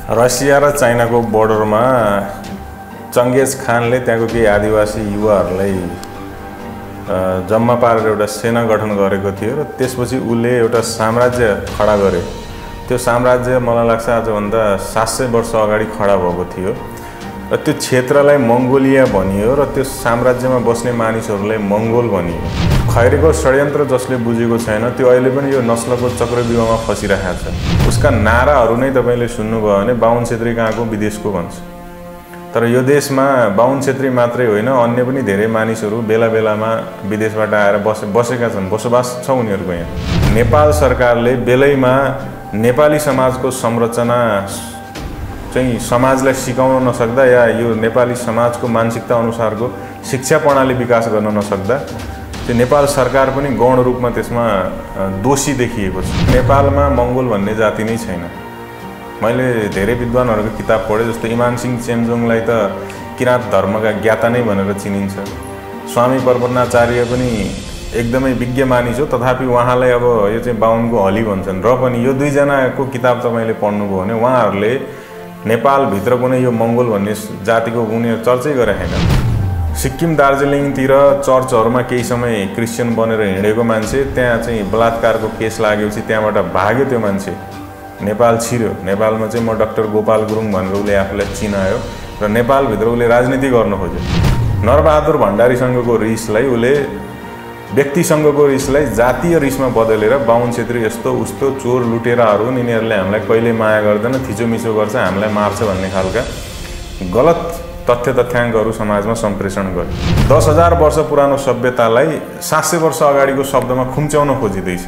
Russia र चाइनाको बोर्डरमा Genghis खानले त्यहाँको केही आदिवासी युवाहरूलाई जम्मा पारेर एउटा सेना गठन गरेको थियो र त्यसपछि उले एउटा साम्राज्य खडा गरे। त्यो साम्राज्य मलाई लाग्छ आजभन्दा 700 वर्ष अगाडि खडा भएको थियो र त्यो क्षेत्रलाई मंगोलिया भनियो र त्यो साम्राज्यमा बस्ने मानिसहरूलाई मंगोल भनियो। खैरेको षड्यन्त्र जसले बुझेको छैन त्यो अहिले पनि यो नस्लको चक्रव्यूहमा फसिरहेको छ। उसका नाराहरू नै तपाईले सुन्नुभयो भने बाहुन क्षेत्री कहाँको विदेशको भन्छ। तर यो देशमा बाहुन क्षेत्री मात्रै होइन अन्य पनि धेरै मानिसहरू बेला बेलामा विदेशबाट आएर बसेका छन्, बसोबास छ उनीहरूको यहाँ। नेपाल सरकारले बेलैमा नेपाली समाजको संरचना चाहिँ समाजलाई सिकाउन नसक्दा या यो नेपाली समाजको मानसिकता अनुसारको शिक्षा प्रणाली विकास गर्न नसक्दा त्यो नेपाल सरकार पनि गौण रूपमा त्यसमा दोषी देखिएको छ। नेपालमा मंगोल भन्ने जाति नै छैन। मैले धेरै विद्वानहरूको किताब पढे, जस्तो इमान सिंह चेम्जोङलाई त किराँत धर्मका ज्ञाता नै भनेर चिनिन्छ। स्वामी प्रपन्नाचार्य पनि एकदमै विज्ञ मानिस हो, तथापि उहाँलाई अब यो चाहिँ बाहुनको हली भन्छन्। र पनि यो दुईजनाको किताब तपाईले पढ्नुभयो भने उहाँहरूले नेपालभित्र कुनै यो मंगोल भन्ने जातिको उनीहरू चर्चै गरे हैन। सिक्किम दार्जिलिङतिर चर्चहरूमा केही समय क्रिस्चियन बनेर हिँडेको मान्छे त्यहाँ चाहिँ बलात्कारको केस लागेपछि त्यहाँबाट भाग्यो त्यो मान्छे, नेपाल छिर्यो। नेपालमा चाहिँ म डाक्टर गोपाल गुरुङ भनेर उसले आफूलाई चिनायो र नेपालभित्र उसले राजनीति गर्न खोज्यो। नरबहादुर भण्डारीसँगको रिसलाई उसले व्यक्तिसँगको रिसलाई जातीय रिसमा बदलेर बाहुन क्षेत्री यस्तो उस्तो चोर लुटेराहरू यिनीहरूले हामीलाई कहिले माया गर्दैन, थिचोमिचो गर्छ, हामीलाई मार्छ भन्ने खालका गलत तथ्य तथ्याङ्कहरू समाजमा सम्प्रेषण गर्यो। 10,000 वर्ष पुरानो सभ्यतालाई 700 वर्ष अगाडिको शब्दमा खुम्च्याउन खोजिँदैछ।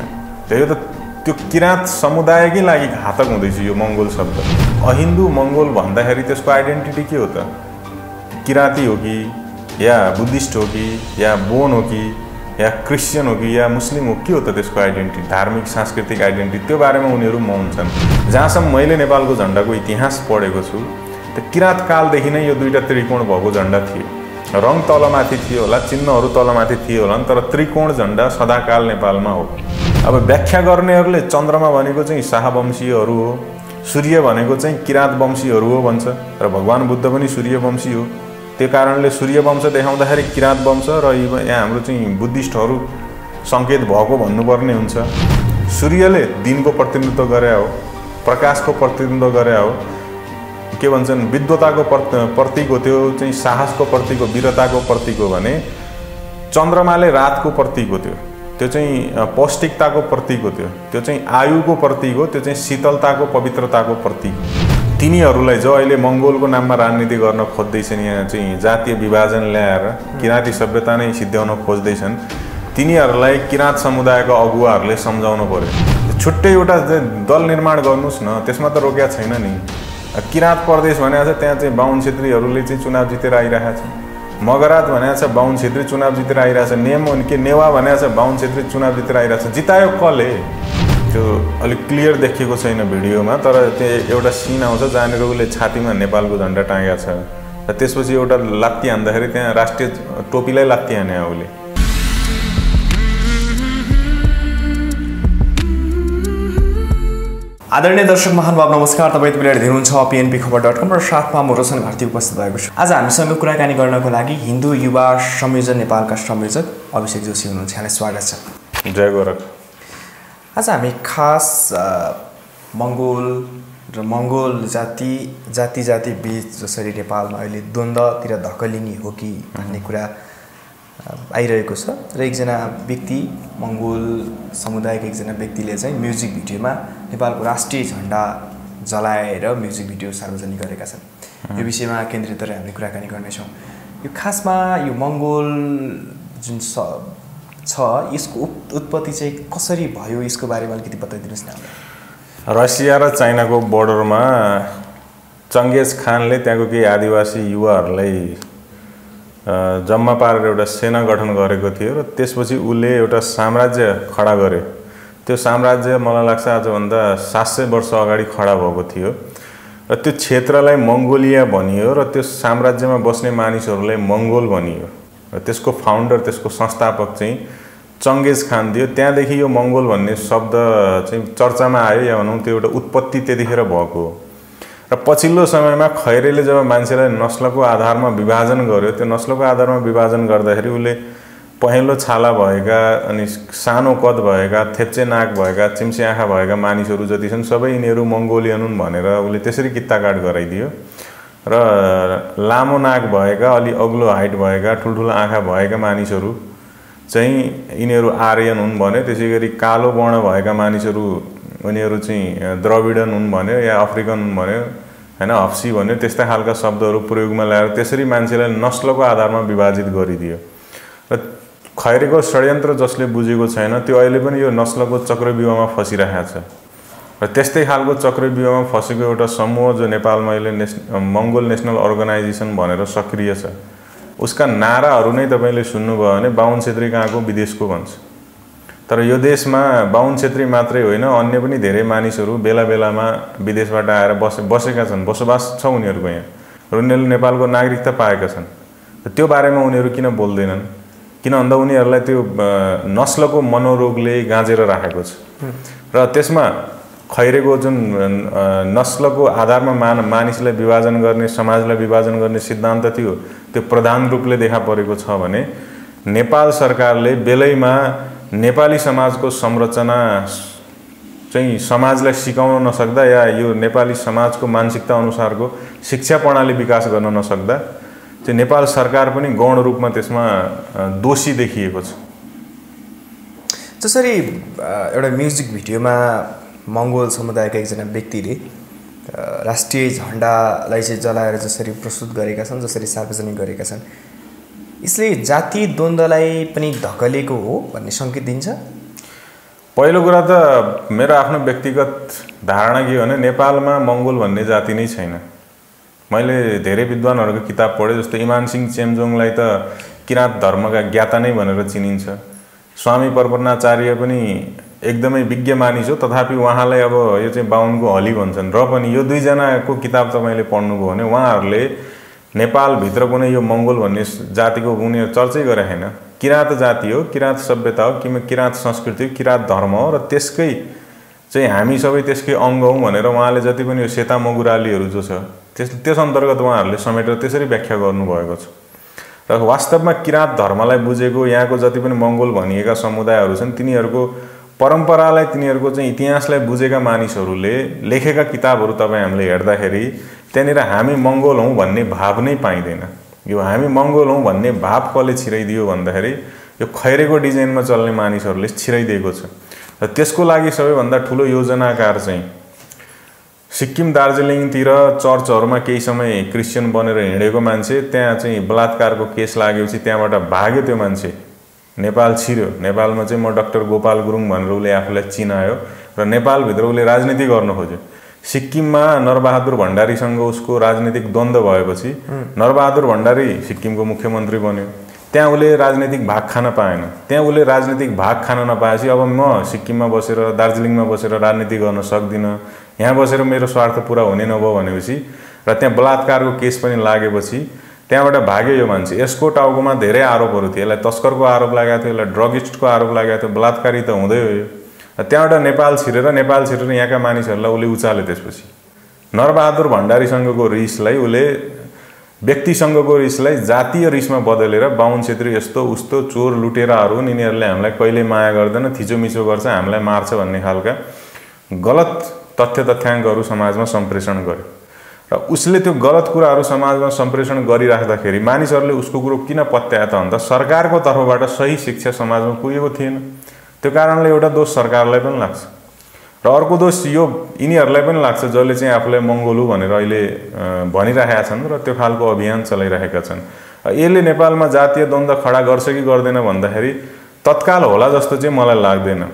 त्यो किराँत समुदायकै लागि घातक हुँदैछ यो मंगोल शब्द। अहिन्दू मंगोल भन्दाखेरि त्यसको आइडेन्टिटी के हो त? किराँती हो कि या बुद्धिस्ट हो कि या बोन हो कि या क्रिस्चियन हो कि या मुस्लिम हो, के हो त त्यसको आइडेन्टिटी? धार्मिक सांस्कृतिक आइडेन्टिटी, त्यो बारेमा उनीहरू मौन छन्। जहाँसम्म मैले नेपालको झण्डाको इतिहास पढेको छु त किराँत कालदेखि नै यो दुईटा त्रिकोण भएको झण्डा थियो। रङ तलमाथि थियो होला, चिन्हहरू तलमाथि थियो होला, तर त्रिकोण झण्डा सदाकाल नेपालमा हो। अब व्याख्या गर्नेहरूले चन्द्रमा भनेको चाहिँ शाहवंशीयहरू हो, सूर्य भनेको चाहिँ किराँत वंशीहरू हो भन्छ र भगवान बुद्ध पनि सूर्यवंशी हो। त्यो कारणले सूर्यवंश देखाउँदाखेरि किराँत वंश र यहाँ हाम्रो चाहिँ बुद्धिस्टहरू सङ्केत भएको भन्नुपर्ने हुन्छ। सूर्यले दिनको प्रतिनिधित्व गरे हो, प्रकाशको प्रतिनिधित्व गरे हो, के भन्छन् विद्वताको प्रतीक हो, त्यो चाहिँ साहसको प्रतीक हो, वीरताको प्रतीक हो भने चन्द्रमाले रातको प्रतीक हो, त्यो चाहिँ पौष्टिकताको प्रतीक हो, त्यो चाहिँ आयुको प्रतीक हो, त्यो चाहिँ शीतलताको पवित्रताको प्रतीक हो। तिनीहरूलाई जो अहिले मंगोलको नाममा राजनीति गर्न खोज्दैछन्, यहाँ चाहिँ जातीय विभाजन ल्याएर किराँती सभ्यता नै सिद्ध्याउन खोज्दैछन्, तिनीहरूलाई किराँत समुदायको अगुवाहरूले सम्झाउनु पर्यो। छुट्टै एउटा दल निर्माण गर्नुस् न, त्यसमा त रोक्या छैन नि। किराँत प्रदेश भनेको छ त्यहाँ चाहिँ बाहुन क्षेत्रीहरूले चाहिँ चुनाव जितेर आइरहेको छ। मगरात भनेको छ बाहुन क्षेत्री चुनाव जितेर आइरहेछ। नेवा भनेको छ बाहुन क्षेत्री चुनाव जितेर आइरहेछ। जितायो कसले? त्यो अलिक क्लियर देखिएको छैन भिडियोमा, तर त्यो एउटा सिन आउँछ जहाँनिर उसले छातीमा नेपालको झण्डा टाँगेको छ र त्यसपछि एउटा लात्ती हान्दाखेरि त्यहाँ राष्ट्रिय टोपीलाई लात्ती हाने उसले। आदरणीय दर्शक महानुभाव नमस्कार। तपाईँ हेर्दै हुनुहुन्छ pnpkhabar.com र साथमा म रोशन भारती उपस्थित भएको छु। आज हामीसँग कुराकानी गर्नको लागि हिन्दू युवा संयोजन नेपालका संयोजक अभिषेक जोशी हुनुहुन्छ। यहाँलाई स्वागत छ। जय गोरख। आज हामी खास मंगोल र मंगोल जाति बीच जसरी नेपालमा अहिले द्वन्द्वतिर धकलिने हो कि भन्ने कुरा आइरहेको छ र एकजना व्यक्ति मंगोल समुदायको एकजना व्यक्तिले चाहिँ म्युजिक भिडियोमा नेपालको राष्ट्रिय झण्डा जलाएर म्युजिक भिडियो सार्वजनिक गरेका छन्। यो विषयमा केन्द्रित गरेर हामीले कुराकानी गर्नेछौँ। यो खासमा यो मंगोल जुन छ यसको उत्पत्ति चाहिँ कसरी भयो, यसको बारेमा अलिकति बताइदिनुहोस् न। रसिया र चाइनाको बोर्डरमा चंगेज खानले त्यहाँको केही आदिवासी युवाहरूलाई जम्मा पारेर एउटा सेना गठन गरेको थियो र त्यसपछि उसले एउटा साम्राज्य खडा गरे। त्यो साम्राज्य मलाई लाग्छ आजभन्दा 700 वर्ष अगाडि खडा भएको थियो र त्यो क्षेत्रलाई मंगोलिया भनियो र त्यो साम्राज्यमा बस्ने मानिसहरूलाई मंगोल भनियो र त्यसको फाउन्डर, त्यसको संस्थापक चाहिँ चंगेज खान थियो। त्यहाँदेखि यो मंगोल भन्ने शब्द चाहिँ चर्चामा आयो, या भनौँ त्यो एउटा उत्पत्ति त्यतिखेर भएको हो। र पछिल्लो समयमा खैरेले जब मान्छेलाई नस्लको आधारमा विभाजन गर्यो, त्यो नस्लको आधारमा विभाजन गर्दाखेरि उसले पहेँलो छाला भएका अनि सानो कद भएका, थेप्चे नाक भएका, चिम्से आँखा भएका मानिसहरू जति छन् सबै यिनीहरू मङ्गोलियन हुन् भनेर उसले त्यसरी कित्ताकाट गराइदियो र लामो नाक भएका, अलि अग्लो हाइट भएका, ठुल्ठुलो आँखा भएका मानिसहरू चाहिँ यिनीहरू आर्यन हुन् भन्यो। त्यसै गरी कालो वर्ण भएका मानिसहरू उनीहरू चाहिँ द्रविडन हुन् भन्यो या अफ्रिकन हुन् भन्यो हैन, हप्सी भन्यो। त्यस्ता खालका शब्दहरू प्रयोगमा ल्याएर त्यसरी मान्छेलाई नस्लको आधारमा विभाजित गरिदियो र खैरेको षड्यन्त्र जसले बुझेको छैन त्यो अहिले पनि यो नस्लको चक्रव्यूहमा फसिरहेको छ र त्यस्तै खालको चक्रव्यूहमा फसेको एउटा समूह जो नेपालमा अहिले मङ्गोल नेसनल अर्गनाइजेसन भनेर सक्रिय छ, उसका नाराहरू नै तपाईँले सुन्नुभयो भने बाहुन छेत्री कहाँको विदेशको भन्छ। तर यो देशमा बाहुन छेत्री मात्रै होइन, अन्य पनि धेरै मानिसहरू बेला बेलामा विदेशबाट आएर बसेका छन्, बसोबास छ उनीहरूको यहाँ र उनीहरूले नेपालको नागरिकता पाएका छन्। त्यो बारेमा उनीहरू किन बोल्दैनन्? किन भन्दा उनीहरूलाई त्यो नस्लको मनोरोगले गाँजेर राखेको छ र त्यसमा खैरेको जुन नस्लको आधारमा मानिसलाई विभाजन गर्ने, समाजलाई विभाजन गर्ने सिद्धान्त थियो त्यो प्रधान रूपले देखा परेको छ भने नेपाल सरकारले बेलैमा नेपाली समाजको संरचना चाहिँ समाजलाई सिकाउन नसक्दा या यो नेपाली समाजको मानसिकता अनुसारको शिक्षा प्रणाली विकास गर्न नसक्दा चाहिँ नेपाल सरकार पनि गौण रूपमा त्यसमा दोषी देखिएको छ। जसरी एउटा म्युजिक भिडियोमा मङ्गोल समुदायका एकजना व्यक्तिले राष्ट्रिय झन्डालाई चाहिँ जलाएर जसरी प्रस्तुत गरेका छन्, जसरी सार्वजनिक गरेका छन्, यसले जातीय द्वन्द्वलाई पनि धकेलेको हो भन्ने सङ्केत दिन्छ। पहिलो कुरा त मेरो आफ्नो व्यक्तिगत धारणा के हो भने नेपालमा मङ्गोल भन्ने जाति नै छैन। मैले धेरै विद्वानहरूको किताब पढेँ, जस्तो इमान सिंह चेम्जोङलाई त किराँत धर्मका ज्ञाता नै भनेर चिनिन्छ। स्वामी पर्पनाचार्य पनि एकदमै विज्ञ मानिस हो, तथापि उहाँलाई अब यो चाहिँ बाहुनको हली भन्छन्। र पनि यो दुईजनाको किताब तपाईँले पढ्नुभयो भने उहाँहरूले नेपालभित्र कुनै यो मङ्गोल भन्ने जातिको उनीहरू चर्चै गरे छैन। किराँत जाति हो, किराँत सभ्यता हो, किराँत संस्कृति हो, किराँत धर्म हो र त्यसकै चाहिँ हामी सबै त्यसकै अङ्ग हौँ भनेर उहाँले जति पनि यो सेता मगुरालीहरू जो छ त्यस अन्तर्गत उहाँहरूले समेटेर त्यसरी व्याख्या गर्नुभएको छ। र वास्तवमा किराँत धर्मलाई बुझेको यहाँको जति पनि मङ्गोल भनिएका समुदायहरू छन् तिनीहरूको परम्परालाई, तिनीहरूको चाहिँ इतिहासलाई बुझेका मानिसहरूले लेखेका किताबहरू तपाईँ हामीले हेर्दाखेरि त्यहाँनिर हामी मङ्गोल हौँ भन्ने भाव नै पाइँदैन। यो हामी मङ्गोल हौँ भन्ने भाव कसले छिराइदियो भन्दाखेरि यो खैरेको डिजाइनमा चल्ने मानिसहरूले छिराइदिएको छ। र त्यसको लागि सबैभन्दा ठुलो योजनाकार चाहिँ सिक्किम दार्जिलिङतिर चर्चहरूमा केही समय क्रिस्चियन बनेर हिँडेको मान्छे, त्यहाँ चाहिँ बलात्कारको केस लागेपछि त्यहाँबाट भाग्यो त्यो मान्छे, नेपाल छिर्यो। नेपालमा चाहिँ म डाक्टर गोपाल गुरुङ भनेर उसले आफूलाई चिनायो र नेपालभित्र उसले राजनीति गर्न खोज्यो। सिक्किममा नरबहादुर भण्डारीसँग उसको राजनीतिक द्वन्द्व भएपछि नरबहादुर भण्डारी सिक्किमको मुख्यमन्त्री बन्यो। त्यहाँ उसले राजनीतिक भाग खान पाएन। त्यहाँ उसले राजनीतिक भाग खान नपाएपछि अब म सिक्किममा बसेर दार्जिलिङमा बसेर राजनीति गर्न सक्दिनँ, यहाँ बसेर मेरो स्वार्थ पुरा हुने नभयो भनेपछि र त्यहाँ बलात्कारको केस पनि लागेपछि त्यहाँबाट भाग्यो यो मान्छे। यसको टाउकोमा धेरै आरोपहरू थिए, यसलाई तस्करको आरोप लागेको थियो, यसलाई ड्रगिस्टको आरोप लागेको थियो, बलात्कारी त हुँदै हो यो। त्यहाँबाट नेपाल छिरेर यहाँका मानिसहरूलाई उसले उचाल्यो। त्यसपछि नरबहादुर भण्डारीसँगको रिसलाई उसले व्यक्तिसँगको रिसलाई जातीय रिसमा बदलेर बाहुन छेत्री यस्तो उस्तो चोर लुटेराहरू यिनीहरूले हामीलाई कहिले माया गर्दैन, थिचोमिचो गर्छ, हामीलाई मार्छ भन्ने खालका गलत तथ्याङ्कहरू समाजमा सम्प्रेषण गर्यो। र उसले त्यो गलत कुराहरू समाजमा सम्प्रेषण गरिराख्दाखेरि मानिसहरूले उसको कुरो किन पत्याए त भन्दा सरकारको तर्फबाट सही शिक्षा समाजमा पुगेको थिएन। त्यो कारणले एउटा दोष सरकारलाई पनि लाग्छ र अर्को दोष यो यिनीहरूलाई पनि लाग्छ जसले चाहिँ आफूलाई मङ्गोलु भनेर अहिले भनिरहेका छन् र त्यो खालको अभियान चलाइरहेका छन्। यसले नेपालमा जातीय द्वन्द्व खडा गर्छ कि गर्दैन भन्दाखेरि तत्काल होला जस्तो चाहिँ मलाई लाग्दैन।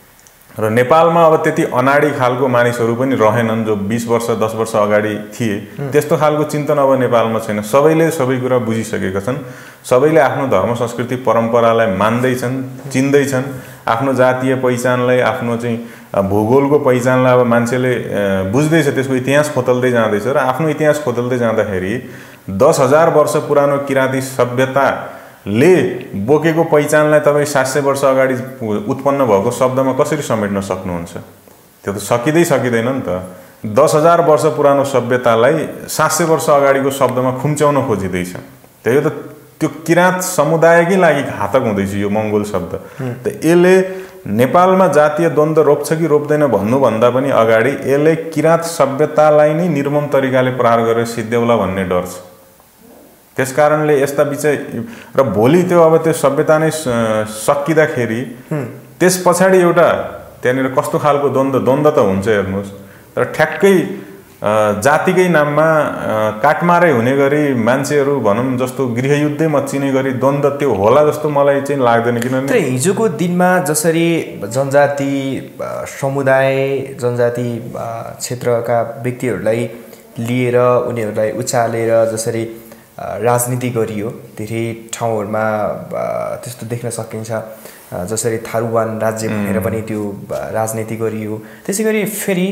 र नेपालमा अब त्यति अनाडी खालको मानिसहरू पनि रहेनन् जो 20 वर्ष 10 वर्ष अगाडि थिए। त्यस्तो खालको चिन्तन अब नेपालमा छैन। सबैले सबै कुरा बुझिसकेका छन्। सबैले आफ्नो धर्म संस्कृति परम्परालाई मान्दैछन्, चिन्दैछन्। आफ्नो जातीय पहिचानलाई, आफ्नो चाहिँ भूगोलको पहिचानलाई अब मान्छेले बुझ्दैछ, त्यसको इतिहास खोतल्दै जाँदैछ। र आफ्नो इतिहास खोतल्दै जाँदाखेरि 10,000 वर्ष पुरानो किराँती सभ्यताले बोकेको पहिचानलाई तपाईँ 700 वर्ष अगाडि उत्पन्न भएको शब्दमा कसरी समेट्न सक्नुहुन्छ? त्यो त सकिँदैन नि त। 10,000 वर्ष पुरानो सभ्यतालाई 700 वर्ष अगाडिको शब्दमा खुम्च्याउन खोजिँदैछ। त्यही त त्यो किराँत समुदायकै लागि घातक हुँदैछ यो मङ्गोल शब्द। त यसले नेपालमा जातीय द्वन्द्व रोप्छ कि रोप्दैन भन्नुभन्दा पनि अगाडि यसले किराँत सभ्यतालाई नै निर्मम तरिकाले प्रहार गरेर सिद्ध्याउला भन्ने डर छ। त्यसकारणले यस्ता विषय र भोलि त्यो अब त्यो सभ्यता नै सकिँदाखेरि त्यस पछाडि एउटा त्यहाँनिर कस्तो खालको द्वन्द्व त हुन्छ हेर्नुहोस्। तर ठ्याक्कै जातिकै नाममा काटमारै हुने गरी मान्छेहरू भनौँ जस्तो गृहयुद्धै मच्चिने गरी द्वन्द्व त्यो होला जस्तो मलाई चाहिँ लाग्दैन। किनभने हिजोको दिनमा जसरी जनजाति समुदाय जनजाति क्षेत्रका व्यक्तिहरूलाई लिएर उनीहरूलाई उचालेर जसरी राजनीति गरियो धेरै ठाउँहरूमा त्यस्तो देख्न सकिन्छ। जसरी थारुवान राज्य भनेर पनि त्यो राजनीति गरियो। त्यसै गरी फेरि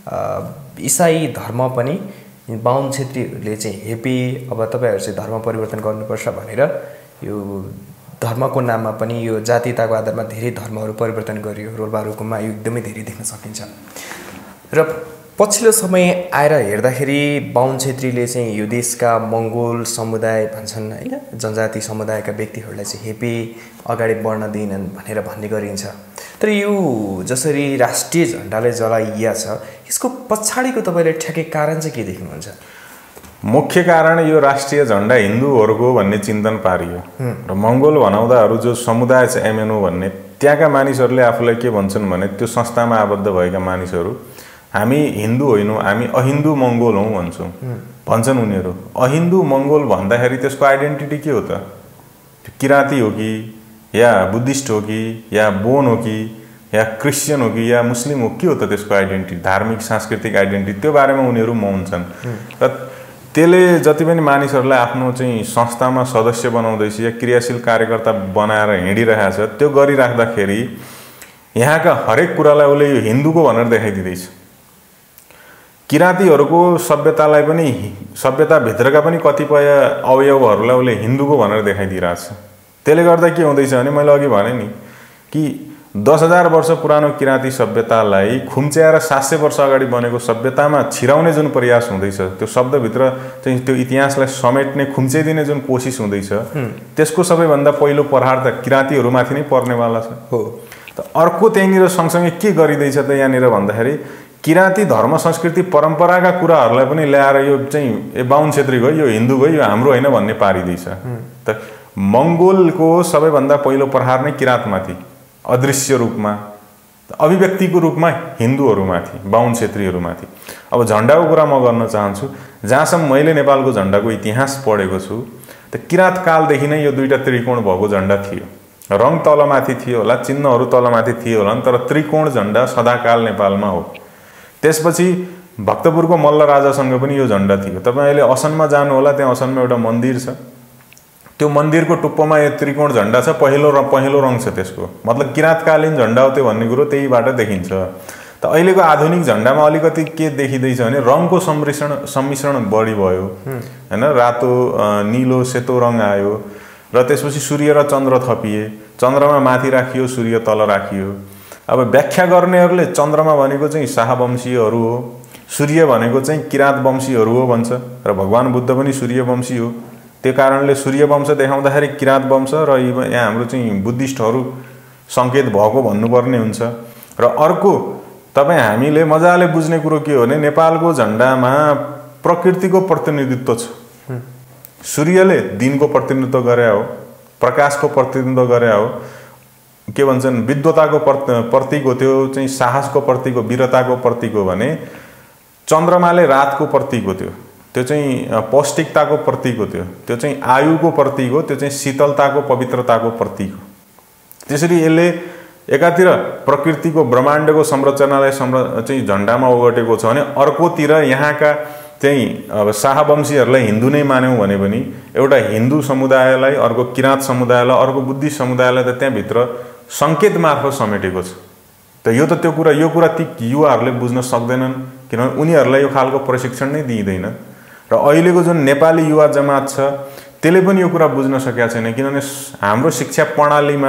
इसाई धर्म पनि बाहुन क्षेत्रीहरूले चाहिँ हेपे अब तपाईँहरू चाहिँ धर्म परिवर्तन गर्नुपर्छ भनेर यो धर्मको नाममा पनि यो जातीयताको आधारमा धेरै धर्महरू परिवर्तन गरियो। रोल्पारुकुममा यो एकदमै धेरै देख्न सकिन्छ। र पछिल्लो समय आएर हेर्दाखेरि बाहुन क्षेत्रीले चाहिँ यो देशका मङ्गोल समुदाय भन्छन् होइन, जनजाति समुदायका व्यक्तिहरूलाई चाहिँ हेपे अगाडि बढ्न दिएनन् भनेर भन्ने गरिन्छ। तर यो जसरी राष्ट्रिय झन्डालाई जलाइया छ यसको पछाडिको तपाईँले ठ्याक्कै कारण चाहिँ के देख्नुहुन्छ? मुख्य कारण यो राष्ट्रिय झन्डा हिन्दूहरूको भन्ने चिन्तन पारियो र मङ्गोल भनाउँदाहरू जो समुदाय छ एमएनओ भन्ने त्यहाँका मानिसहरूले आफूलाई के भन्छन् भने त्यो संस्थामा आबद्ध भएका मानिसहरू हामी हिन्दू होइनौँ हामी अहिन्दू मङ्गोल हौँ भन्छन् उनीहरू। अहिन्दू मङ्गोल भन्दाखेरि त्यसको आइडेन्टिटी के हो त? किराँती हो कि या बुद्धिस्ट हो कि या बोन हो कि या क्रिस्चियन हो कि या मुस्लिम हो, के हो त त्यसको आइडेन्टिटी? धार्मिक सांस्कृतिक आइडेन्टिटी त्यो बारेमा उनीहरू मौन छन्। र त्यसले जति पनि मानिसहरूलाई आफ्नो चाहिँ संस्थामा सदस्य बनाउँदैछ या क्रियाशील कार्यकर्ता बनाएर हिँडिरहेको छ त्यो गरिराख्दाखेरि यहाँका हरेक कुरालाई उसले यो हिन्दूको भनेर देखाइदिँदैछ। किराँतीहरूको सभ्यतालाई पनि सभ्यताभित्रका पनि कतिपय अवयवहरूलाई उसले हिन्दूको भनेर देखाइदिइरहेछ। त्यसले गर्दा के हुँदैछ भने मैले अघि भने नि कि 10,000 वर्ष पुरानो किराँती सभ्यतालाई खुम्च्याएर 700 वर्ष अगाडि बनेको सभ्यतामा छिराउने जुन प्रयास हुँदैछ त्यो शब्दभित्र चाहिँ त्यो इतिहासलाई समेट्ने खुम्च्याइदिने जुन कोसिस हुँदैछ त्यसको सबैभन्दा पहिलो प्रहार त किराँतीहरूमाथि नै पर्नेवाला छ हो। त अर्को त्यहीँनिर सँगसँगै के गरिँदैछ त यहाँनिर भन्दाखेरि किराँती धर्म संस्कृति परम्पराका कुराहरूलाई पनि ल्याएर यो चाहिँ बाहुन क्षेत्रीको यो हिन्दूको यो हाम्रो होइन भन्ने पारिँदैछ। त मङ्गोलको सबैभन्दा पहिलो प्रहार नै किराँतमाथि अदृश्य रूपमा अभिव्यक्तिको रूपमा हिन्दूहरूमाथि बाहुन क्षेत्रीहरूमाथि। अब झन्डाको कुरा म गर्न चाहन्छु। जहाँसम्म मैले नेपालको झन्डाको इतिहास पढेको छु त किराँत कालदेखि नै यो दुईटा त्रिकोण भएको झन्डा थियो। रङ तलमाथि थियो होला, चिन्हहरू तलमाथि थियो होला, तर त्रिकोण झन्डा सदाकाल नेपालमा हो। त्यसपछि भक्तपुरको मल्ल राजासँग पनि यो झन्डा थियो। तपाईँ अहिले असनमा जानु होला, त्यहाँ असनमा एउटा मन्दिर छ, त्यो मन्दिरको टुप्पोमा यो त्रिकोण झन्डा छ, पहेँलो रङ छ त्यसको, मतलब किराँतकालीन झन्डा हो त्यो भन्ने कुरो त्यहीबाट देखिन्छ। त अहिलेको आधुनिक झन्डामा अलिकति के देखिँदैछ भने रङको सम्मिश्रण बढी भयो हैन, रातो नीलो सेतो रङ आयो र त्यसपछि सूर्य र चन्द्र थपिए, चन्द्रमा माथि राखियो सूर्य तल राखियो। अब व्याख्या गर्नेहरूले चन्द्रमा भनेको चाहिँ शाहवंशीयहरू हो, सूर्य भनेको चाहिँ किराँत वंशीहरू हो भन्छ र भगवान बुद्ध पनि सूर्यवंशी हो। त्यो कारणले सूर्यवंश देखाउँदाखेरि किराँत वंश र यहाँ हाम्रो चाहिँ बुद्धिस्टहरू सङ्केत भएको भन्नुपर्ने हुन्छ। र अर्को तपाईँ हामीले मजाले बुझ्ने कुरो के हो भने नेपालको झन्डामा प्रकृतिको प्रतिनिधित्व छ। सूर्यले दिनको प्रतिनिधित्व गरे हो, प्रकाशको प्रतिनिधित्व गरे हो, के भन्छन् विद्वताको प्रतीक हो, त्यो चाहिँ साहसको प्रतीक हो, वीरताको प्रतीक हो भने चन्द्रमाले रातको प्रतीक हो, त्यो चाहिँ पौष्टिकताको प्रतीक हो, त्यो चाहिँ आयुको प्रतीक हो, त्यो चाहिँ शीतलताको पवित्रताको प्रतीक हो। त्यसरी यसले एकातिर प्रकृतिको ब्रह्माण्डको संरचनालाई चाहिँ झन्डामा ओगटेको छ भने अर्कोतिर यहाँका चाहिँ अब शाहवंशीहरूलाई हिन्दू नै मान्यौँ भने पनि एउटा हिन्दू समुदायलाई, अर्को किराँत समुदायलाई, अर्को बुद्धिस्ट समुदायलाई त त्यहाँभित्र सङ्केत मार्फत समेटेको छ। त यो कुरा ती युवाहरूले बुझ्न सक्दैनन् किनभने उनीहरूलाई यो खालको प्रशिक्षण नै दिइँदैन। र अहिलेको जुन नेपाली युवा जमात छ त्यसले पनि यो कुरा बुझ्न सकेका छैन किनभने हाम्रो शिक्षा प्रणालीमा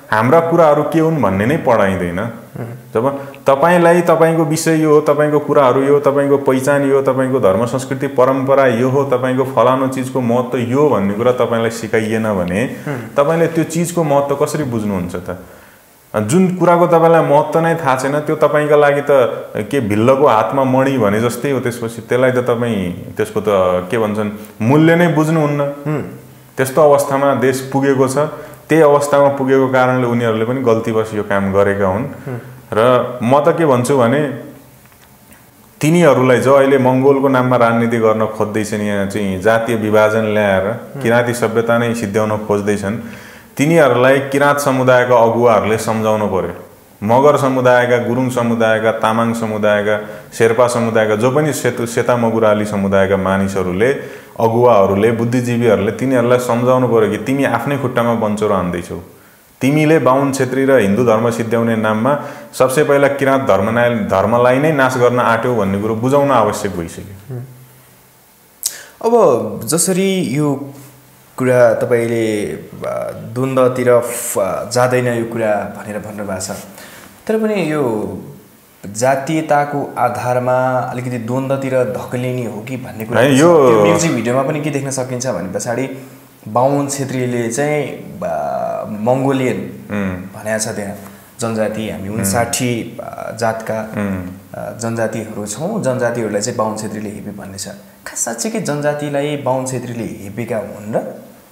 हाम्रा कुराहरू के हुन् भन्ने नै पढाइँदैन। जब तपाईलाई तपाईको विषय यो हो, तपाईको कुराहरू यो, तपाईको पहिचान यो, तपाईको धर्म संस्कृति परम्परा यो हो, तपाईको फलानो चीजको महत्त्व यो भन्ने कुरा तपाईलाई सिकाइएन भने तपाईले त्यो चीजको महत्त्व कसरी बुझ्नुहुन्छ त? जुन कुराको तपाईलाई महत्त्व नै थाहा छैन त्यो तपाईका लागि त के भिल्लको हातमा मणि भने जस्तै हो। त्यसपछि त्यसलाई त तपाई त्यसको त के भन्छन् मूल्य नै बुझ्नुहुन्न। त्यस्तो अवस्थामा देश पुगेको छ। त्यही अवस्थामा पुगेको कारणले उनीहरूले पनि गल्तीवश यो काम गरेका हुन्। र म त के भन्छु भने तिनीहरूलाई जो अहिले मंगोलको नाममा राजनीति गर्न खोज्दैछन्, यहाँ चाहिँ जातीय विभाजन ल्याएर किराँती सभ्यता नै सिद्ध्याउन खोज्दैछन्, तिनीहरूलाई किराँत समुदायका अगुवाहरूले सम्झाउनु पर्यो। मगर समुदायका, गुरुङ समुदायका, तामाङ समुदायका, शेर्पा समुदायका जो पनि सेता मगुराली समुदायका मानिसहरूले, अगुवाहरूले, बुद्धिजीवीहरूले तिनीहरूलाई सम्झाउनु पर्यो कि तिमी आफ्नै खुट्टामा बन्चरो हान्दैछौ। तिमीले बाहुन क्षेत्री र हिन्दू धर्म सिद्ध्याउने नाममा सबसे पहिला किराँत धर्मलाई नै नाश गर्न आट्यौ भन्ने कुरो बुझाउन आवश्यक भइसक्यो। अब जसरी यो कुरा तपाईले द्वन्द्वतिर जाँदैन यो कुरा भनेर भन्नुभएको छ, तर पनि यो जातीयताको आधारमा अलिकति द्वन्द्वतिर धकेलिने हो कि भन्ने कुरा यो म्युजिक भिडियोमा पनि के देख्न सकिन्छ भने पछाडि बाहुन क्षेत्रीले चाहिँ मंगोलियन भनेको छ। त्यहाँ जनजाति हामी 59 जातका जनजातिहरू छौँ, जनजातिहरूलाई चाहिँ बाहुन क्षेत्रीले हेपी भन्ने छ। खास साँच्चै जनजातिलाई बाहुन क्षेत्रीले हेपेका हुन् र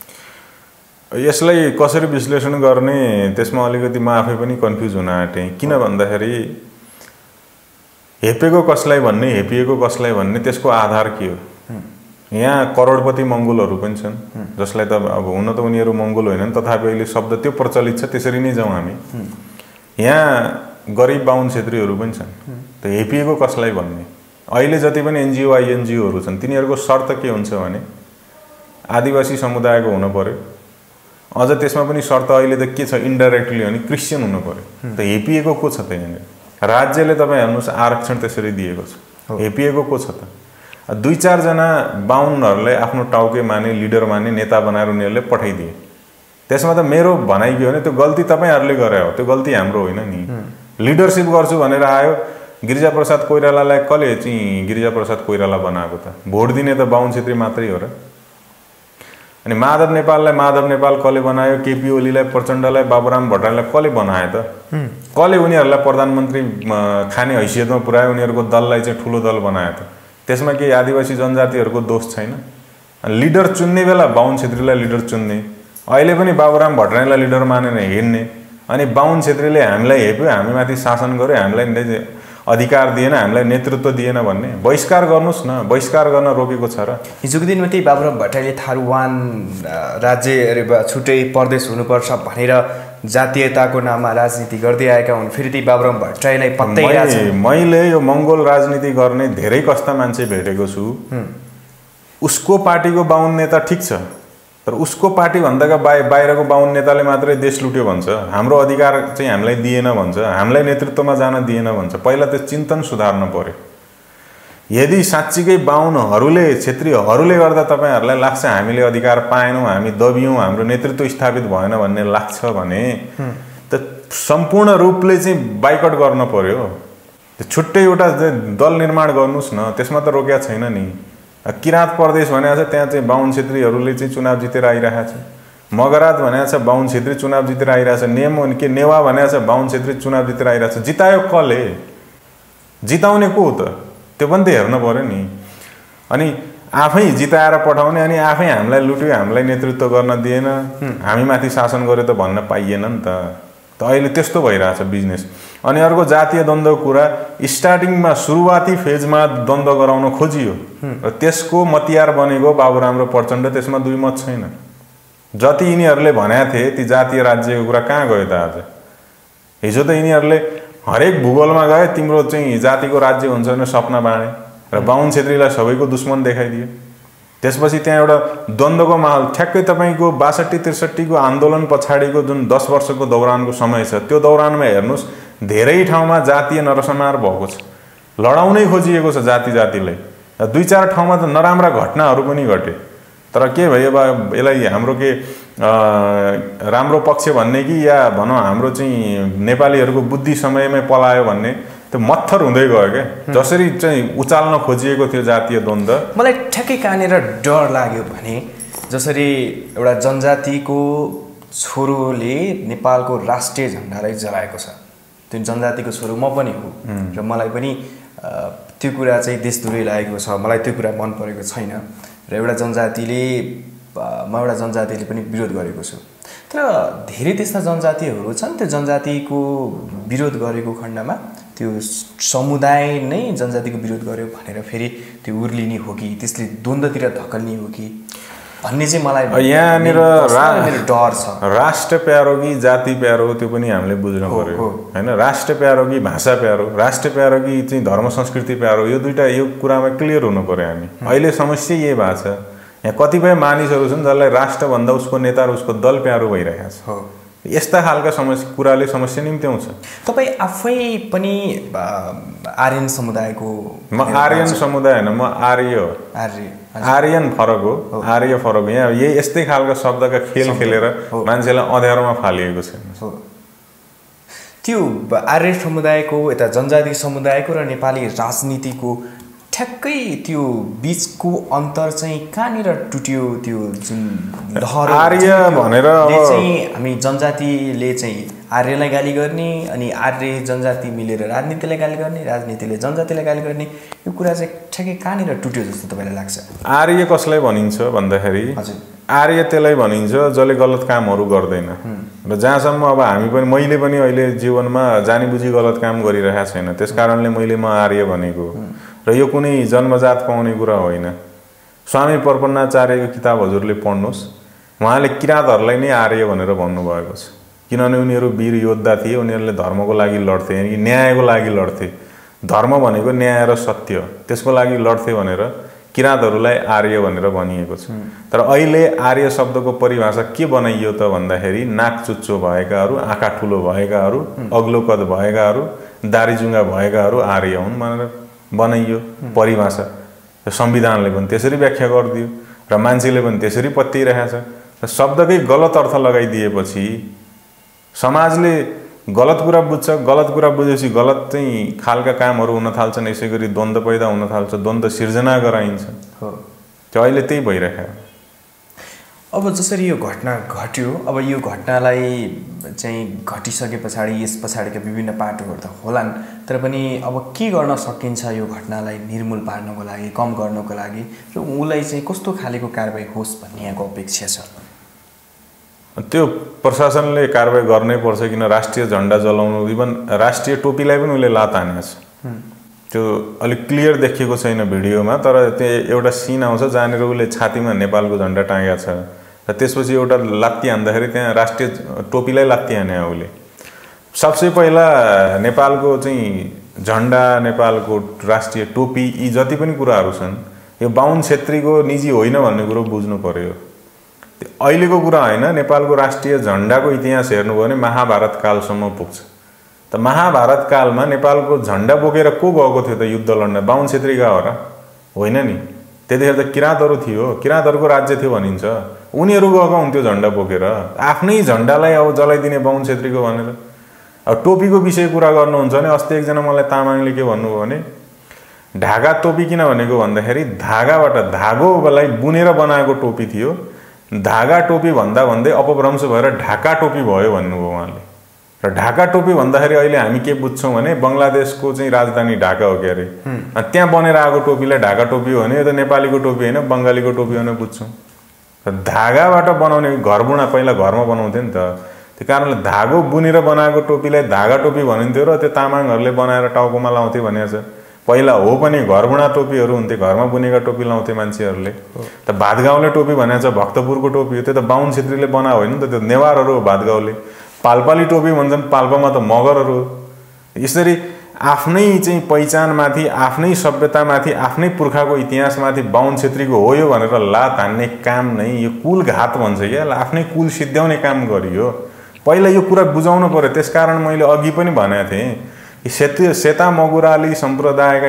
यसलाई कसरी विश्लेषण गर्ने त्यसमा अलिकति म आफै पनि कन्फ्युज हुन आँटेँ। किन भन्दाखेरि हेपेको कसलाई भन्ने, हेपिएको कसलाई भन्ने त्यसको आधार के हो? यहाँ करोडपति मंगोलहरू पनि छन् जसलाई त अब हुन त उनीहरू मंगोल होइनन्, तथापि अहिले शब्द त्यो प्रचलित छ, त्यसरी नै जाउँ हामी। यहाँ गरिब बाहुन क्षेत्रीहरू पनि छन्। त हेपिएको कसलाई भन्ने? अहिले जति पनि एनजिओ आइएनजिओहरू छन् तिनीहरूको शर्त के हुन्छ भने आदिवासी समुदायको हुनु पर्यो। अझ त्यसमा पनि शर्त अहिले त के छ इन्डाइरेक्टली भने क्रिस्चियन हुनु पर्यो। त हेपिएको को छ त? यहाँनिर राज्यले तपाईँ हेर्नुहोस् आरक्षण त्यसरी दिएको छ। हेपिएको को छ त? 2-4 जना बाहुनहरूले आफ्नो टाउके माने, लिडर माने, नेता बनाएर उनीहरूले पठाइदिए। त्यसमा त मेरो भनाइ के हो भने त्यो गल्ती तपाईहरूले गरे हो, त्यो गल्ती हाम्रो होइन नि। लिडरसिप गर्छु भनेर आयो, गिरिजाप्रसाद कोइरालालाई कसले चाहिँ गिरिजाप्रसाद कोइराला बनाएको त? भोट दिने त बाहुन क्षेत्री मात्रै हो र। अनि माधव नेपाललाई माधव नेपाल कसले बनायो? केपी ओलीलाई, प्रचण्डलाई, बाबुराम भट्टराईलाई कसले बनायो त? कसले उनीहरूलाई प्रधानमन्त्री खाने हैसियतमा पुर्यायो? उनीहरूको दललाई चाहिँ ठुलो दल बनायो त? त्यसमा के आदिवासी जनजातिहरूको दोष छैन? लिडर चुन्ने बेला बाहुन क्षेत्रीलाई लिडर चुन्ने, अहिले पनि बाबुराम भट्टराईलाई लिडर मानेर हिँड्ने, अनि बाहुन क्षेत्रीले हामीलाई हेप्यो, हामीमाथि शासन गर्यो, हामीलाई अधिकार दिएन, हामीलाई नेतृत्व दिएन भन्ने बहिष्कार गर्नुस् न। बहिष्कार गर्न रोकेको छ र? हिजोको दिनमा त्यही बाबुराम भट्टराईले थारुवान राज्य छुट्टै प्रदेश हुनुपर्छ भनेर जातीयताको नाममा राजनीति गर्दै आएका हुन्। फेरि त्यही बाबुराम भट्टराईलाई पत्याइरहेको छ। मैले यो मंगोल राजनीति गर्ने धेरै कस्ता मान्छे भेटेको छु। उसको पार्टीको बाहुन नेता ठिक छ, तर उसको पार्टी भन्दाका बाहिरको बाहुन नेताले मात्रै देश लुट्यो भन्छ, हाम्रो अधिकार चाहिँ हामीलाई दिएन भन्छ, हामीलाई नेतृत्वमा जान दिएन भन्छ। पहिला त्यो चिन्तन सुधार्न पर्यो। यदि साँच्चीकै बाहुनहरूले, क्षेत्रीहरूले गर्दा तपाईहरुलाई लाग्छ हामीले अधिकार पाएनौँ, हामी दबियौँ, हाम्रो नेतृत्व स्थापित भएन भन्ने लाग्छ भने त सम्पूर्ण रूपले चाहिँ बाइकट गर्न पर्यो। छुट्टै एउटा दल निर्माण गर्नुस् न, त्यसमा त रोक्या छैन नि। किराँत प्रदेश भनेको छ, त्यहाँ चाहिँ बाहुन क्षेत्रीहरूले चाहिँ चुनाव जितेर आइरहेको छ। मगरात भनेको छ बाहुन क्षेत्री चुनाव जितेर आइरहेको छ। नेवा भनेको छ बाहुन क्षेत्री चुनाव जितेर आइरहेको छ। जितायो कसले? जिताउने को त? त्यो पनि त हेर्न पर्यो नि। अनि आफै जिताएर पठाउने, अनि आफै हामीलाई लुट्यो, हामीलाई नेतृत्व गर्न दिएन, हामीमाथि शासन गर्यो त भन्न पाइएन नि त। अहिले त्यस्तो भइरहेछ बिजनेस। अनि अर्को जातीय द्वन्द्वको कुरा, स्टार्टिङमा सुरुवाती फेजमा द्वन्द्व गराउन खोजियो र त्यसको मतियार बनेको बाबुराम र प्रचण्ड। त्यसमा दुई मत छैन। जति यिनीहरूले भनेका थिए ती जातीय राज्यको कुरा कहाँ गयो त आज? हिजो त यिनीहरूले हरेक भूगोलमा गए तिम्रो चाहिँ जातिको राज्य हुन्छ भने सपना बाँडे र बाहुन क्षेत्रीलाई सबैको दुश्मन देखाइदियो। त्यसपछि त्यहाँ एउटा द्वन्द्वको माहौल, ठ्याक्कै तपाईको 62-63 को आन्दोलन पछाडिको जुन 10 वर्षको दौरानको समय छ, त्यो दौरानमा हेर्नुस् धेरै ठाउँमा जातीय नरसंहार भएको छ। लडाउनै खोजिएको छ जातिलाई। 2-4 ठाउँमा त नराम्रा घटनाहरू पनि घटे। तर के भयो, अब यसलाई हाम्रो के राम्रो पक्ष भन्ने कि या भनौँ हाम्रो चाहिँ नेपालीहरूको बुद्धि समयमै पलायो भन्ने त्यो मत्थर हुँदै गयो क्या। जसरी चाहिँ उचाल्न खोजिएको थियो जातीय द्वन्द्व, मलाई ठ्याक्कै कहाँनिर डर लाग्यो भने जसरी एउटा जनजातिको छोरोले नेपालको राष्ट्रिय झन्डालाई जलाएको छ। त्यो जनजातिको छोरो म पनि हो र मलाई पनि त्यो कुरा चाहिँ देशद्रोही लागेको छ, मलाई त्यो कुरा मन परेको छैन र एउटा जनजातिले पनि विरोध गरेको छु। तर धेरै त्यस्ता जनजातिहरू छन्, त्यो जनजातिको विरोध गरेको खण्डमा त्यो समुदाय नै जनजातिको विरोध गर्यो भनेर फेरि त्यो उर्लिने हो कि त्यसले द्वन्द्वतिर धकल्ने हो कि भन्ने चाहिँ मलाई यहाँनिर डर छ। राष्ट्र प्यारो कि जाति प्यारो त्यो पनि हामीले बुझ्नु पर्यो हैन। राष्ट्र प्यारो कि भाषा प्यारो, राष्ट्र प्यारो कि चाहिँ धर्म संस्कृति प्यारो, यो दुईटा यो कुरामा क्लियर हुनु पर्यो हामी। अहिले समस्या यही भएको छ, यहाँ कतिपय मानिसहरू छन् जसलाई राष्ट्रभन्दा उसको नेता र उसको दल प्यारो भइरहेको छ। यस्ता खालका कुराले समस्या निम्त्याउँछ। तपाईँ आफै पनि आर्यन समुदायको? म आर्यन समुदाय होइन, म आर्य हो। आर्यन फरक हो, आर्य फरक हो। यहाँ यही यस्तै खालका शब्दका खेल खेलेर मान्छेलाई अँध्यारोमा फालिएको छ। त्यो आर्य समुदायको यता जनजाति समुदायको र नेपाली राजनीतिको ठ्याक्कै त्यो बिचको अन्तर चाहिँ कहाँनिर टुट्यो? त्यो जुन लहर आर्य भनेर चाहिँ हामी जनजातिले चाहिँ आर्यलाई गाली गर्ने अनि आर्य जनजाति मिलेर राजनीतिलाई गाली गर्ने, राजनीतिले जनजातिलाई गाली गर्ने, यो कुरा चाहिँ ठ्याक्कै कहाँनिर टुट्यो जस्तो तपाईँलाई लाग्छ? आर्य कसलाई भनिन्छ भन्दाखेरि आर्य त्यसलाई भनिन्छ जसले गलत कामहरू गर्दैन र जहाँसम्म अब हामी पनि मैले पनि अहिले जीवनमा जानी बुझी गलत काम गरिरहेको छैन, त्यस कारणले मैले म आर्य भनेको र यो कुनै जन्मजात पाउने कुरा होइन। स्वामी प्रपन्नाचार्यको किताब हजुरले पढ्नुहोस्, उहाँले किराँतहरूलाई नै आर्य भनेर भन्नुभएको छ। किनभने उनीहरू वीर योद्धा थिए, उनीहरूले धर्मको लागि लड्थे, यानि न्यायको लागि लड्थे। धर्म भनेको न्याय र सत्य, त्यसको लागि लड्थे भनेर किराँतहरूलाई आर्य भनेर भनिएको छ। तर अहिले आर्य शब्दको परिभाषा के बनाइयो त भन्दाखेरि नाक चुच्चो भएकाहरू, आँखा ठुलो भएकाहरू, अग्लो कद भएकाहरू, दारीजुङ्गा भएकाहरू आर्य हुन् भनेर बनाइयो परिभाषा। संविधानले पनि त्यसरी व्याख्या गरिदियो र मान्छेले पनि त्यसरी पत्याइरहेछ। र शब्दकै गलत अर्थ लगाइदिएपछि समाजले गलत कुरा बुझ्छ, गलत कुरा बुझेपछि गलत चाहिँ खालका कामहरू हुन थाल्छन्, यसै गरी द्वन्द्व पैदा हुन थाल्छ, द्वन्द्व सिर्जना गराइन्छ। त्यो अहिले त्यही भइरहेको। अब जसरी यो घटना घट्यो, अब यो घटनालाई चाहिँ घटिसके पछाडि यस पछाडिका विभिन्न पाटोहरू त होलान्, तर पनि अब के गर्न सकिन्छ यो घटनालाई निर्मूल पार्नको लागि, कम गर्नको लागि र उसलाई चाहिँ कस्तो खालेको कारबाही होस् भन्ने यहाँको अपेक्षा छ? त्यो प्रशासनले कारबाही गर्नै पर्छ, किन राष्ट्रिय झन्डा जलाउनु, इभन राष्ट्रिय टोपीलाई पनि उसले लात हानेको छ। त्यो अलिक क्लियर देखिएको छैन भिडियोमा, तर त्यो एउटा सिन आउँछ जहाँनिर उसले छातीमा नेपालको झन्डा टाँगेको छ र त्यसपछि एउटा लात्ती हान्दाखेरि त्यहाँ राष्ट्रिय टोपीलाई लात्ती हाने उसले। सबसे पहिला नेपालको चाहिँ झन्डा, नेपालको राष्ट्रिय टोपी, यी जति पनि कुराहरू छन् यो बाहुन छेत्रीको निजी होइन भन्ने कुरो बुझ्नु पर्यो। अहिलेको कुरा होइन, नेपालको राष्ट्रिय झन्डाको इतिहास हेर्नुभयो भने महाभारत कालसम्म पुग्छ। त महाभारत कालमा नेपालको झन्डा बोकेर को गएको थियो त युद्ध लड्न? बाहुन छेत्री गयो हो र? होइन नि, त्यतिखेर त किराँतहरू थियो, किराँतहरूको राज्य थियो भनिन्छ। उनीहरू गएको हुन्थ्यो झन्डा बोकेर, आफ्नै झन्डालाई अब जलाइदिने बाहुन छेत्रीको भनेर। अब टोपीको विषय कुरा गर्नुहुन्छ भने अस्ति एकजना मलाई तामाङले के भन्नुभयो भने ढाका टोपी किन भनेको भन्दाखेरि धागाबाट, धागोलाई बुनेर बनाएको टोपी थियो, धागा टोपी भन्दा भन्दै अपभ्रंश भएर ढाका टोपी भयो भन्नुभयो उहाँले। र ढाका टोपी भन्दाखेरि अहिले हामी के बुझ्छौँ भने बङ्गलादेशको चाहिँ राजधानी ढाका हो के अरे, त्यहाँ बनेर आएको टोपीलाई ढाका टोपी हो भने यो त नेपालीको टोपी होइन बङ्गालीको टोपी भनेर बुझ्छौँ। धागाबाट बनाउने घरबुना पहिला घरमा बनाउँथ्यो नि त, त्यो कारणले धागो बुनेर बनाएको टोपीलाई धागा टोपी भनिन्थ्यो र त्यो तामाङहरूले बनाएर टाउकोमा लाउँथे भनेको छ। पहिला हो पनि घरबुना टोपीहरू हुन्थे, घरमा बुनेका टोपी लाउँथे मान्छेहरूले। त भातगाउँले टोपी भनेको छ भक्तपुरको टोपी हो, त्यो त बाहुन छेत्रीले बनायो होइन त, त्यो नेवारहरू हो भातगाउँले। पाल्पाली टोपी भन्छन्, पाल्पामा त मगरहरू। यसरी आफ्नै चाहिँ पहिचानमाथि, आफ्नै सभ्यतामाथि, आफ्नै पुर्खाको इतिहासमाथि बाहुन छेत्रीको हो यो भनेर लात हान्ने काम नै यो कुलघात भन्छ क्या, आफ्नै कुल सिद्ध्याउने काम गरियो। पहिला यो कुरा बुझाउनु पर्यो। त्यसकारण मैले अघि पनि भनेको थिएँ, सेता मगुराली सम्प्रदायका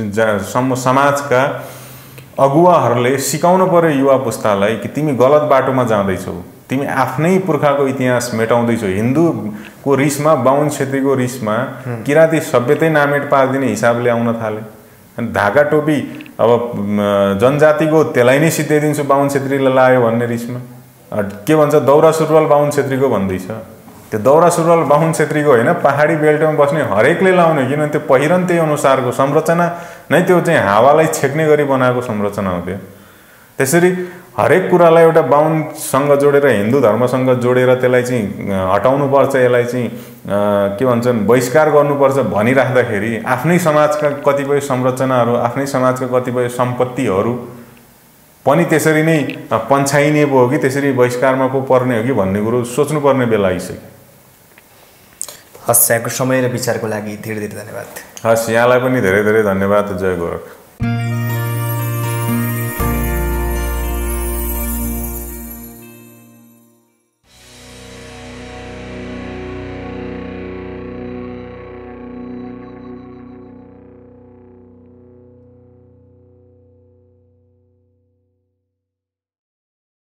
समाजका अगुवाहरूले सिकाउनु पर्यो युवा पुस्तालाई कि तिमी गलत बाटोमा जाँदैछौ, तिमी आफ्नै पुर्खाको इतिहास मेटाउँदैछौ। हिन्दूको रिसमा, बाहुन छेत्रीको रिसमा किराँती सभ्यतै नामेट पारिदिने हिसाबले आउन थाले। अनि ढाका टोपी अब जनजातिको त्यसलाई नै सिद्धाइदिन्छु बाहुन छेत्रीले लायो भन्ने रिसमा के भन्छ, दौरा सुरुवाल बाहुन छेत्रीको भन्दैछ। त्यो दौरा सुरुवाल बाहुन छेत्रीको होइन, पहाडी बेल्टमा बस्ने हरेकले लाउने, किनभने त्यो पहिरन त्यही अनुसारको संरचना नै त्यो चाहिँ हावालाई छेक्ने गरी बनाएको संरचना हो त्यो। त्यसरी हरेक कुरालाई एउटा बाहुनसँग जोडेर, हिन्दू धर्मसँग जोडेर त्यसलाई चाहिँ हटाउनुपर्छ, यसलाई चाहिँ के भन्छन् बहिष्कार गर्नुपर्छ भनिराख्दाखेरि आफ्नै समाजका कतिपय संरचनाहरू, आफ्नै समाजका कतिपय सम्पत्तिहरू पनि त्यसरी नै पन्छाइने पो हो कि त्यसरी बहिष्कारमा पो पर्ने हो कि भन्ने कुरो सोच्नुपर्ने बेला आइसक्यो। हस्, यहाँको समय र विचारको लागि धेरै धेरै धन्यवाद। हस्, यहाँलाई पनि धेरै धेरै धन्यवाद। जय गोरख।